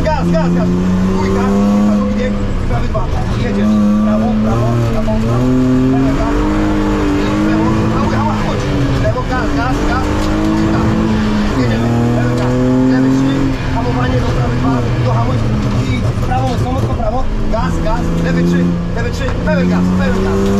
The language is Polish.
gaz, gaz, gaz. Dwójka, drugi bieg, prawy 2. Jedziesz. Prawo, prawo, prawo, prawo. Lewo, gaz. Lewo, prawo, chodź. Lewo, gaz, gaz, gaz. Dwójka. Jedziemy. Lewy gaz. Lewy 3. Hamowanie do prawy 2. Do hamowania. I prawo, mocno prawo. Gaz, gaz. Lewy 3. Lewy 3. Pełen gaz, pełen gaz.